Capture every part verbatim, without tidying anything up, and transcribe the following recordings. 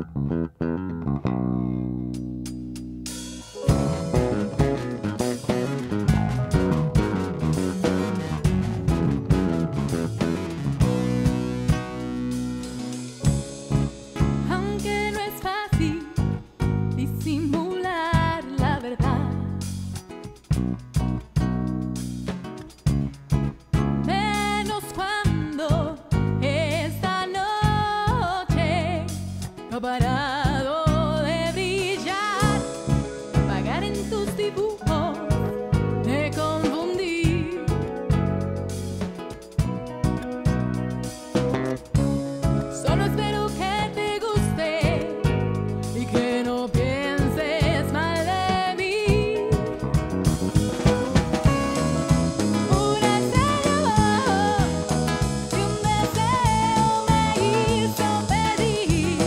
Parado de brillar, pagar en tus dibujos, me confundí. Solo espero que te guste y que no pienses mal de mí. Una estrella y un deseo me hizo pedir.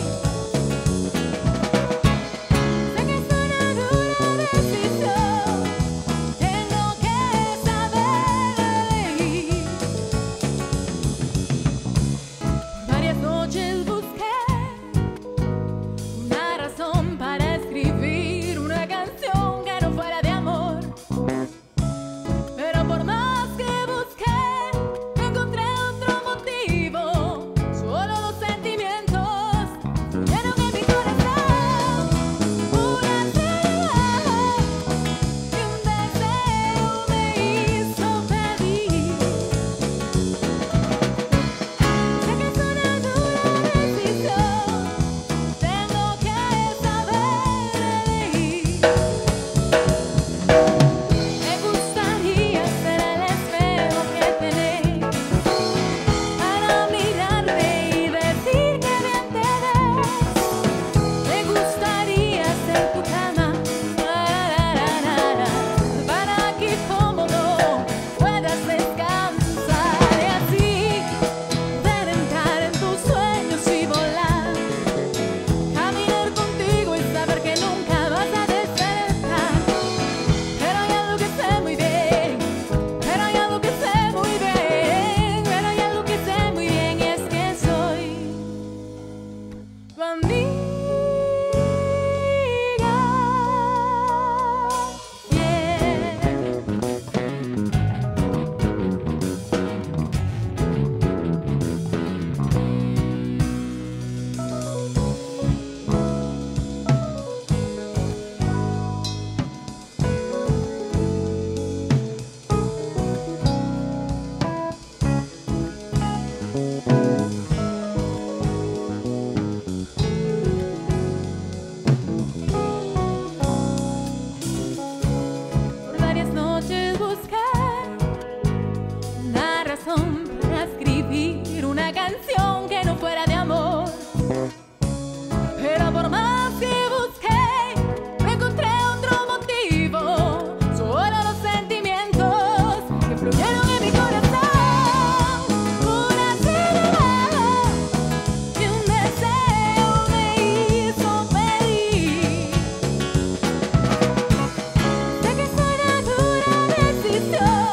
Para escribir una canción que no fuera de amor, pero por más que busqué, no encontré otro motivo, solo los sentimientos que fluyeron en mi corazón. Una estrella y un deseo me hizo pedir. Sé que soy una dura decisión.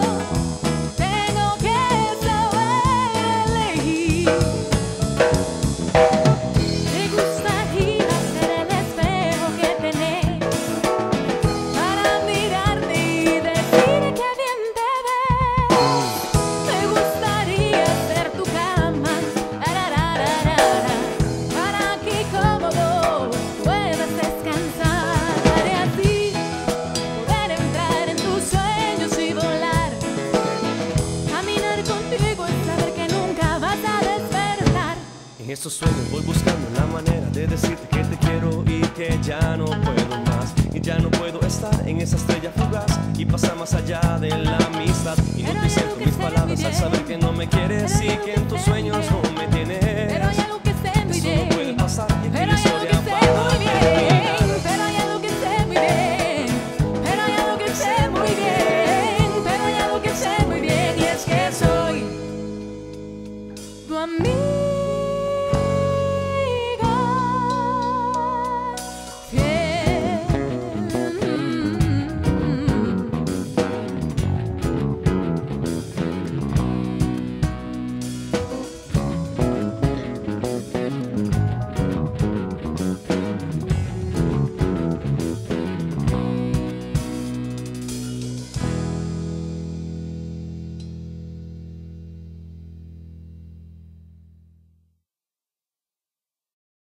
En estos sueños voy buscando la manera de decirte que te quiero y que ya no puedo más. Y ya no puedo estar en esa estrella fugaz y pasar más allá de la amistad. Y no te siento mis palabras al saber